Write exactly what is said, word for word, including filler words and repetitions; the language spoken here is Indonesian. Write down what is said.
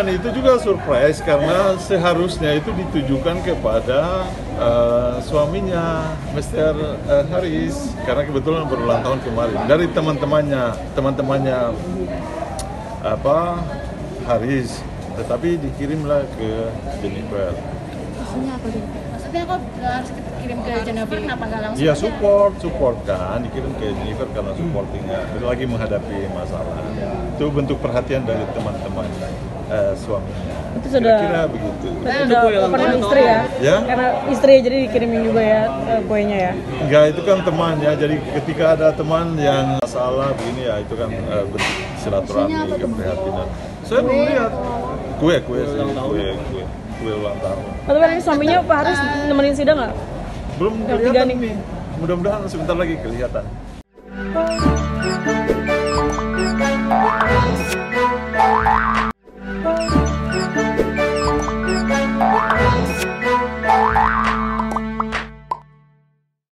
dan itu juga surprise karena seharusnya itu ditujukan kepada uh, suaminya, mister uh, Haris, karena kebetulan berulang tahun kemarin. Dari teman-temannya, teman-temannya apa Haris, tetapi dikirimlah ke Jennifer. Maksudnya apa Jennifer? Maksudnya kok harus kirim ke Jennifer, kenapa nggak langsung? Iya support, support kan, dikirim ke Jennifer karena supportingnya lagi menghadapi masalah. Itu bentuk perhatian dari teman-teman uh, suaminya. Itu sudah kira-kira begitu. Itu udah open istri ya? Ya? Karena istri jadi dikirimin juga ya uh, kuenya ya? Enggak, itu kan teman ya. Jadi ketika ada teman yang masalah begini ya, itu kan uh, bentuk silaturahmi, keprihatinan. Saya belum lihat kue, kue, sih, kue, kue, kue ulang tahun. Tapi kan ini suaminya Pak Haris nemenin sidang nggak? Belum kelihatan nih. Mudah-mudahan sebentar lagi kelihatan.